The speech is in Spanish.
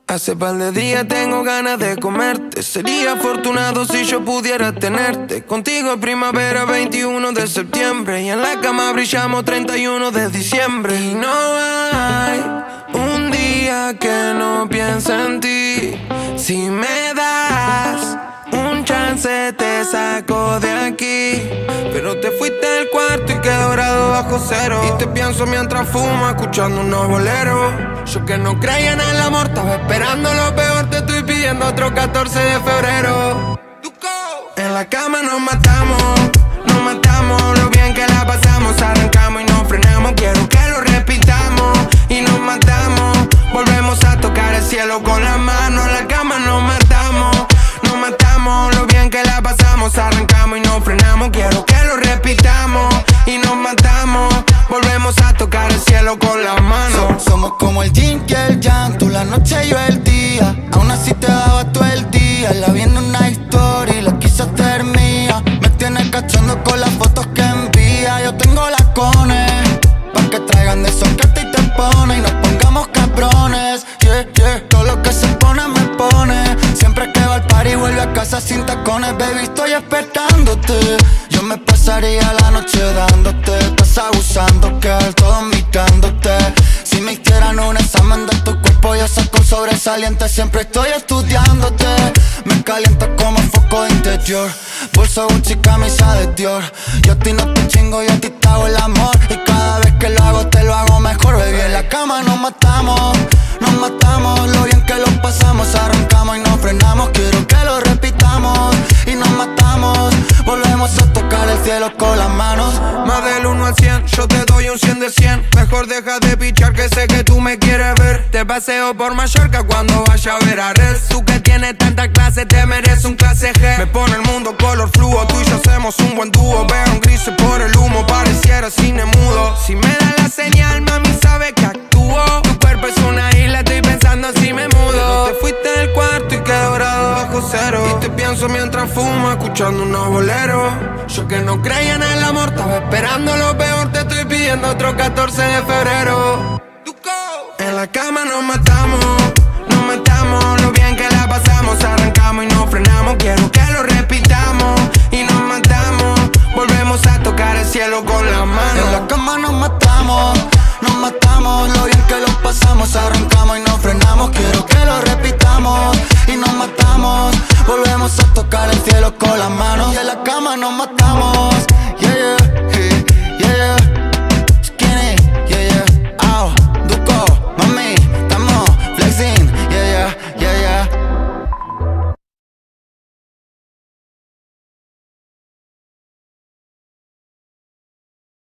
Hace par de días tengo ganas de comerte. Sería afortunado si yo pudiera tenerte. Contigo es primavera 21 de septiembre. Y en la cama brillamos 31 de diciembre. Y no hay un día que no piense en ti. Si me das un chance te saco de aquí. Pero te fuiste del cuarto y quedé dorado bajo cero. Y te pienso mientras fumo escuchando unos boleros. Yo que no creía en el amor estaba esperando lo peor. Te estoy pidiendo otro 14 de febrero. En la cama nos matamos lo bien que la pasamos. Arrancamos y nos frenamos, quiero que lo repitamos. Y nos matamos, volvemos a tocar el cielo con las manos. En la cama nos matamos lo bien que la pasamos. Arrancamos y nos frenamos, quiero que lo repitamos. Y nos matamos, volvemos a tocar el cielo con las manos. Somos como el yin y el yang, tú la noche y yo el día. Aún así te daba todo el día. La vi en una historia y la quise hacer mía. Me tienes cachando con las fotos que envía. Yo tengo las cones pa' que traigan de esos que a ti te pone. Y nos pongamos cabrones, yeah, yeah. Todo lo que se pone me pone. Siempre que va al party vuelve a casa sin tacones. Baby, estoy esperándote. Yo me pasaría la noche dándote. Estás abusando, girl, todos mirándote. Si me hicieran un examen de tu cuerpo yo saco un sobresaliente. Siempre estoy estudiándote. Me caliento como foco de interior. Bolso Gucci, camisa de Dior. Yo a ti no te chingo, yo a ti te hago el amor. Y cada vez que lo hago te lo hago mejor, baby. En la cama nos matamos lo bien que lo pasamos. Arrancamos y nos frenamos, quiero que lo repitamos. Y nos matamos, volvemos a tocar el cielo con las manos. Más del 1 al 100, yo te doy un 100 de 100. Mejor deja de pichar que sé que tú me quieres ver. Te paseo por Mallorca cuando vaya a ver a Red. Tú que tienes tanta clase te mereces un clase G. Me pone el mundo color fluo, tú y yo hacemos un buen dúo. Veo un gris por el humo, pareciera cine mudo. Si me da la señal, mami sabe que actúo. Tu cuerpo es una isla, estoy pensando si me mudo. Te fuiste del cuarto y quedé dorado bajo cero. Y te pienso mientras fumo escuchando unos boleros. Yo que no creía en el amor estaba esperando lo peor. Te estoy pidiendo otro 14 de febrero. En la cama nos matamos lo bien que la pasamos. Arrancamos y nos frenamos, quiero que lo repitamos. Y nos matamos, volvemos a tocar el cielo con las manos. En la cama nos matamos lo bien que lo pasamos. Arrancamos y nos frenamos, quiero que lo repitamos. Y nos matamos, volvemos a tocar el cielo con las manos. Y en la cama nos matamos, yeah, yeah.